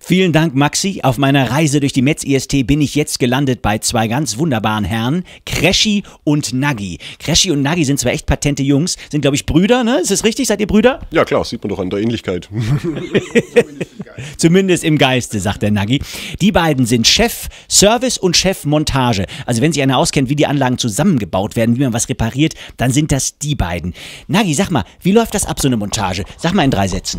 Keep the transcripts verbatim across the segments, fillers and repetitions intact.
Vielen Dank, Maxi. Auf meiner Reise durch die Metz I S T bin ich jetzt gelandet bei zwei ganz wunderbaren Herren, Kreschi und Nagi. Kreschi und Nagi sind zwar echt patente Jungs, sind, glaube ich, Brüder, ne? Ist das richtig? Seid ihr Brüder? Ja, klar, sieht man doch an der Ähnlichkeit. Zumindest im Geiste, sagt der Nagi. Die beiden sind Chef Service und Chef Montage. Also wenn sich einer auskennt, wie die Anlagen zusammengebaut werden, wie man was repariert, dann sind das die beiden. Nagi, sag mal, wie läuft das ab, so eine Montage? Sag mal in drei Sätzen.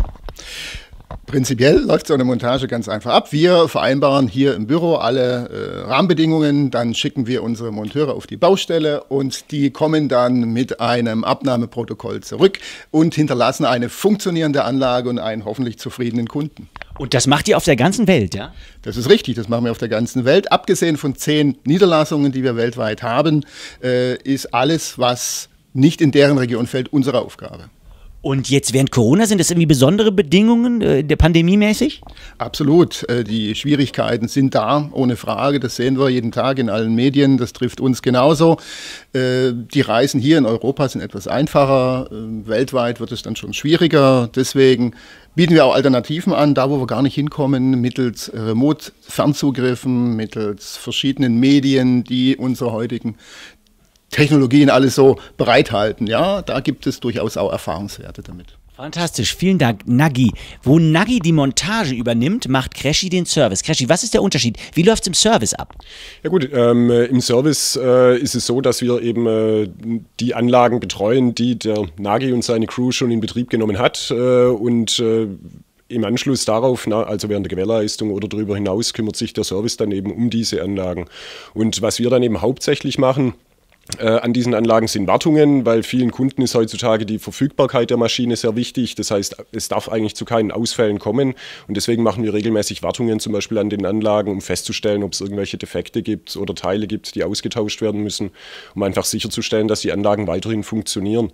Prinzipiell läuft so eine Montage ganz einfach ab. Wir vereinbaren hier im Büro alle äh, Rahmenbedingungen, dann schicken wir unsere Monteure auf die Baustelle und die kommen dann mit einem Abnahmeprotokoll zurück und hinterlassen eine funktionierende Anlage und einen hoffentlich zufriedenen Kunden. Und das macht ihr auf der ganzen Welt, ja? Das ist richtig, das machen wir auf der ganzen Welt. Abgesehen von zehn Niederlassungen, die wir weltweit haben, äh, ist alles, was nicht in deren Region fällt, unsere Aufgabe. Und jetzt während Corona, sind das irgendwie besondere Bedingungen, äh, der Pandemie mäßig? Absolut. Äh, die Schwierigkeiten sind da, ohne Frage. Das sehen wir jeden Tag in allen Medien. Das trifft uns genauso. Äh, die Reisen hier in Europa sind etwas einfacher. Äh, weltweit wird es dann schon schwieriger. Deswegen bieten wir auch Alternativen an, da wo wir gar nicht hinkommen, mittels Remote-Fernzugriffen, mittels verschiedenen Medien, die unsere heutigen Technologien alles so bereithalten. Ja, da gibt es durchaus auch Erfahrungswerte damit. Fantastisch, vielen Dank, Nagi. Wo Nagi die Montage übernimmt, macht Kreschi den Service. Kreschi, was ist der Unterschied? Wie läuft es im Service ab? Ja gut, ähm, im Service äh, ist es so, dass wir eben äh, die Anlagen betreuen, die der Nagi und seine Crew schon in Betrieb genommen hat äh, und äh, im Anschluss darauf, na, also während der Gewährleistung oder darüber hinaus, kümmert sich der Service dann eben um diese Anlagen. Und was wir dann eben hauptsächlich machen, Äh, an diesen Anlagen sind Wartungen, weil vielen Kunden ist heutzutage die Verfügbarkeit der Maschine sehr wichtig. Das heißt, es darf eigentlich zu keinen Ausfällen kommen und deswegen machen wir regelmäßig Wartungen zum Beispiel an den Anlagen, um festzustellen, ob es irgendwelche Defekte gibt oder Teile gibt, die ausgetauscht werden müssen, um einfach sicherzustellen, dass die Anlagen weiterhin funktionieren.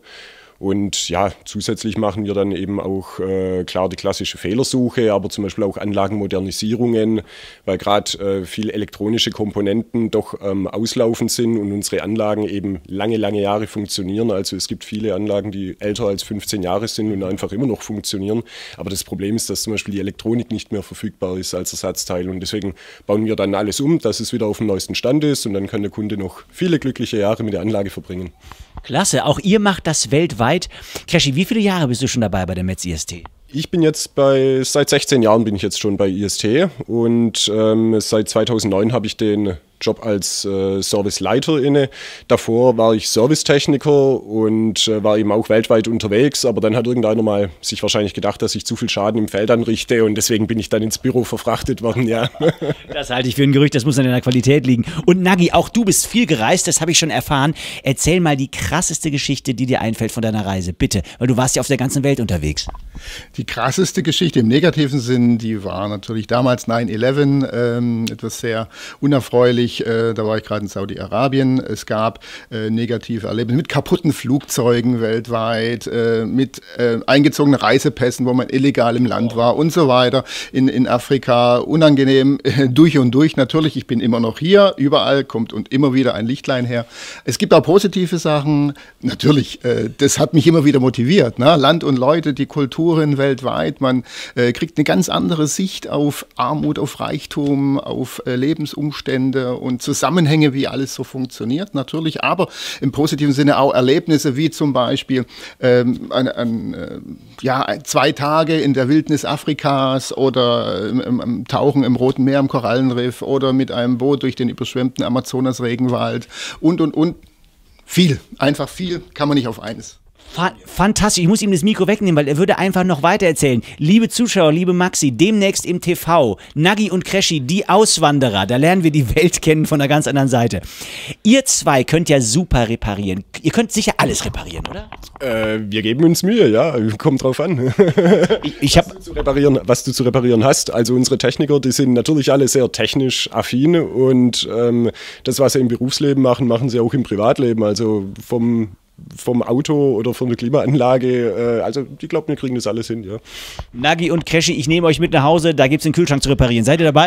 Und ja, zusätzlich machen wir dann eben auch äh, klar die klassische Fehlersuche, aber zum Beispiel auch Anlagenmodernisierungen, weil gerade äh, viele elektronische Komponenten doch ähm, auslaufend sind und unsere Anlagen eben lange, lange Jahre funktionieren. Also es gibt viele Anlagen, die älter als fünfzehn Jahre sind und einfach immer noch funktionieren. Aber das Problem ist, dass zum Beispiel die Elektronik nicht mehr verfügbar ist als Ersatzteil. Und deswegen bauen wir dann alles um, dass es wieder auf dem neuesten Stand ist und dann kann der Kunde noch viele glückliche Jahre mit der Anlage verbringen. Klasse, auch ihr macht das weltweit. Kreschi, wie viele Jahre bist du schon dabei bei der Metz I S T? Ich bin jetzt bei, seit sechzehn Jahren bin ich jetzt schon bei I S T und ähm, seit zweitausendneun habe ich den Job als äh, Serviceleiter inne. Davor war ich Servicetechniker und äh, war eben auch weltweit unterwegs, aber dann hat irgendeiner mal sich wahrscheinlich gedacht, dass ich zu viel Schaden im Feld anrichte und deswegen bin ich dann ins Büro verfrachtet worden, ja. Das halte ich für ein Gerücht, das muss an deiner Qualität liegen. Und Nagi, auch du bist viel gereist, das habe ich schon erfahren. Erzähl mal die krasseste Geschichte, die dir einfällt von deiner Reise, bitte, weil du warst ja auf der ganzen Welt unterwegs. Die krasseste Geschichte im negativen Sinn, die war natürlich damals neun elf, ähm, etwas sehr unerfreulich. Äh, da war ich gerade in Saudi-Arabien. Es gab äh, negative Erlebnisse mit kaputten Flugzeugen weltweit, äh, mit äh, eingezogenen Reisepässen, wo man illegal im Land war und so weiter. In, in Afrika unangenehm äh, durch und durch. Natürlich, ich bin immer noch hier. Überall kommt und immer wieder ein Lichtlein her. Es gibt auch positive Sachen. Natürlich, äh, das hat mich immer wieder motiviert. Ne? Land und Leute, die Kulturen weltweit. Man äh, kriegt eine ganz andere Sicht auf Armut, auf Reichtum, auf äh, Lebensumstände und Zusammenhänge, wie alles so funktioniert, natürlich, aber im positiven Sinne auch Erlebnisse, wie zum Beispiel ähm, ein, ein, äh, ja, zwei Tage in der Wildnis Afrikas oder im, im, im Tauchen im Roten Meer, im Korallenriff oder mit einem Boot durch den überschwemmten Amazonas-Regenwald und, und, und. Viel, einfach viel, kann man nicht auf eines. Fantastisch, ich muss ihm das Mikro wegnehmen, weil er würde einfach noch weiter erzählen. Liebe Zuschauer, liebe Maxi, demnächst im T V, Nagi und Kreschi, die Auswanderer, da lernen wir die Welt kennen von einer ganz anderen Seite. Ihr zwei könnt ja super reparieren. Ihr könnt sicher alles reparieren, oder? Äh, wir geben uns Mühe, ja, kommt drauf an. ich, ich hab was, du zu reparieren, was du zu reparieren hast. Also unsere Techniker, die sind natürlich alle sehr technisch affin und ähm, das, was sie im Berufsleben machen, machen sie auch im Privatleben. Also vom vom Auto oder von der Klimaanlage, äh, also ich glaube, wir kriegen das alles hin, ja. Nagi und Kreschi, ich nehme euch mit nach Hause, da gibt es den Kühlschrank zu reparieren. Seid ihr dabei?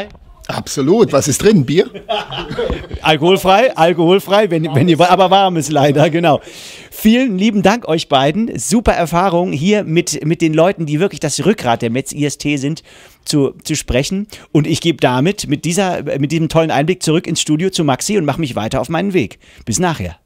Absolut. Was ist drin? Bier? Alkoholfrei, alkoholfrei, wenn, wenn ihr, aber warmes leider, genau. Vielen lieben Dank euch beiden. Super Erfahrung hier mit, mit den Leuten, die wirklich das Rückgrat der Metz I S T sind, zu, zu sprechen. Und ich gebe damit, mit, dieser, mit diesem tollen Einblick zurück ins Studio zu Maxi und mache mich weiter auf meinen Weg. Bis nachher.